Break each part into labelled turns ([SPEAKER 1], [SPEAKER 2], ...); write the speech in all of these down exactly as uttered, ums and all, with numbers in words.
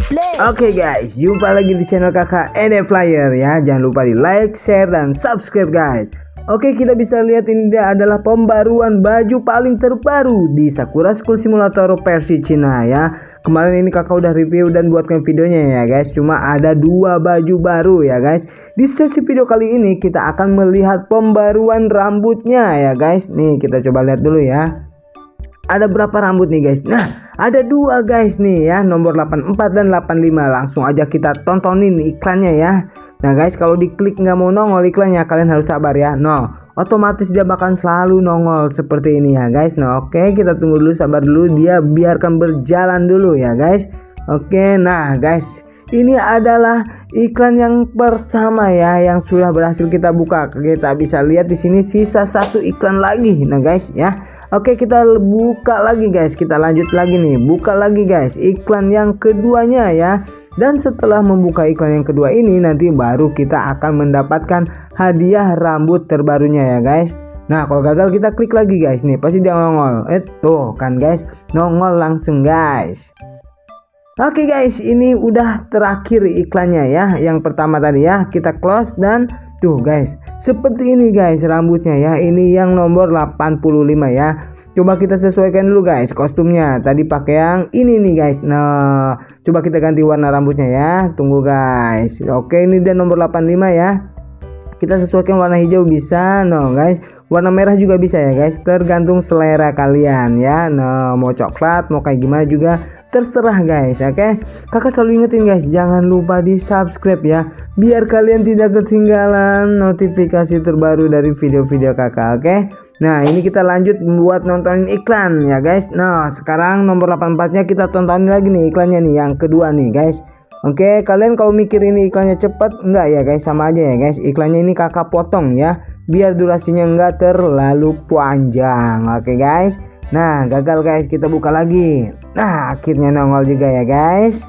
[SPEAKER 1] Play.
[SPEAKER 2] Oke guys, jumpa lagi di channel kakak Ede Player ya. Jangan lupa di like, share, dan subscribe guys. Oke, kita bisa lihat ini dia adalah pembaruan baju paling terbaru di Sakura School Simulator versi Cina ya. Kemarin ini kakak udah review dan buatkan videonya ya guys. Cuma ada dua baju baru ya guys. Di sesi video kali ini kita akan melihat pembaruan rambutnya ya guys. Nih kita coba lihat dulu ya. Ada berapa rambut nih guys? Nah, ada dua guys nih ya, nomor delapan puluh empat dan delapan puluh lima. Langsung aja kita tontonin iklannya ya. Nah guys, kalau diklik nggak mau nongol iklannya, kalian harus sabar ya. No, otomatis dia bakal selalu nongol seperti ini ya guys. Nah oke, kita tunggu dulu, sabar dulu, dia biarkan berjalan dulu ya guys. Oke, nah guys, ini adalah iklan yang pertama ya, yang sudah berhasil kita buka. Kita bisa lihat di sini sisa satu iklan lagi. Nah guys ya. Oke, kita buka lagi guys. Kita lanjut lagi nih. Buka lagi guys iklan yang keduanya ya. Dan setelah membuka iklan yang kedua ini, nanti baru kita akan mendapatkan hadiah rambut terbarunya ya guys. Nah, kalau gagal kita klik lagi guys. Nih, pasti dia nongol. Eh, tuh kan guys. Nongol langsung guys. Oke guys, ini udah terakhir iklannya ya. Yang pertama tadi ya, kita close dan tuh guys, seperti ini guys rambutnya ya. Ini yang nomor delapan puluh lima ya. Coba kita sesuaikan dulu guys kostumnya. Tadi pakai yang ini nih guys. Nah, coba kita ganti warna rambutnya ya. Tunggu guys. Oke, ini dia nomor delapan puluh lima ya. Kita sesuaikan warna hijau bisa, no guys. Warna merah juga bisa ya guys. Tergantung selera kalian ya. Nah, mau coklat, mau kayak gimana juga terserah guys. Oke, kakak selalu ingetin guys, jangan lupa di subscribe ya, biar kalian tidak ketinggalan notifikasi terbaru dari video-video kakak. Oke, nah ini kita lanjut buat nontonin iklan ya guys. Nah sekarang nomor delapan puluh empat nya kita tontonin lagi nih iklannya nih, yang kedua nih guys. Oke, kalian kalau mikir ini iklannya cepet, enggak ya guys, sama aja ya guys. Iklannya ini kakak potong ya, biar durasinya enggak terlalu panjang. Oke guys. Nah gagal guys, kita buka lagi. Nah akhirnya nongol juga ya guys.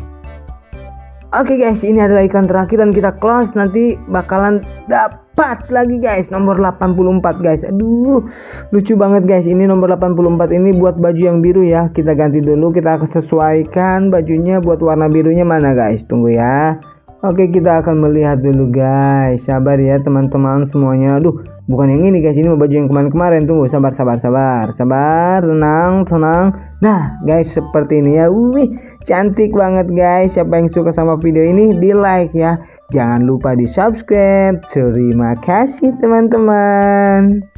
[SPEAKER 2] Oke guys, ini adalah iklan terakhir dan kita close. Nanti bakalan dapat lagi guys nomor delapan puluh empat guys. Aduh, lucu banget guys. Ini nomor delapan puluh empat ini buat baju yang biru ya. Kita ganti dulu, kita akan sesuaikan bajunya buat warna birunya mana guys. Tunggu ya. Oke, kita akan melihat dulu guys. Sabar ya teman-teman semuanya. Aduh, bukan yang ini guys, ini baju yang kemarin-kemarin. Tunggu, sabar sabar sabar. Sabar, tenang, tenang. Nah, guys, seperti ini ya. Wih, cantik banget guys. Siapa yang suka sama video ini, di-like ya. Jangan lupa di-subscribe. Terima kasih teman-teman.